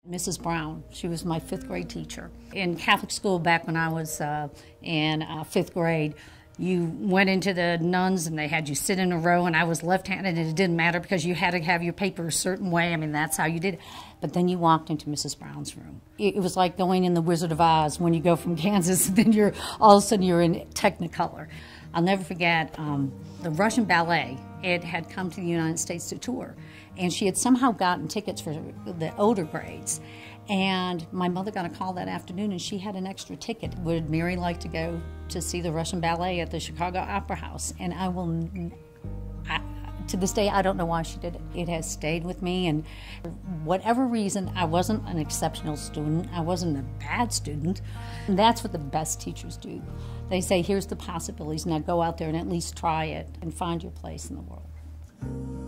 Mrs. Brown, she was my 5th grade teacher. In Catholic school back when I was in 5th grade, you went into the nuns and they had you sit in a row, and I was left-handed and it didn't matter because you had to have your paper a certain way. I mean, that's how you did it. But then you walked into Mrs. Brown's room. It was like going in The Wizard of Oz when you go from Kansas and then all of a sudden you're in Technicolor. I'll never forget the Russian ballet. It had come to the United States to tour, and she had somehow gotten tickets for the older grades. And my mother got a call that afternoon, and she had an extra ticket. Would Mary like to go to see the Russian ballet at the Chicago Opera House? And to this day, I don't know why she did it. It has stayed with me, and for whatever reason, I wasn't an exceptional student. I wasn't a bad student. And that's what the best teachers do. They say, here's the possibilities, now go out there and at least try it and find your place in the world.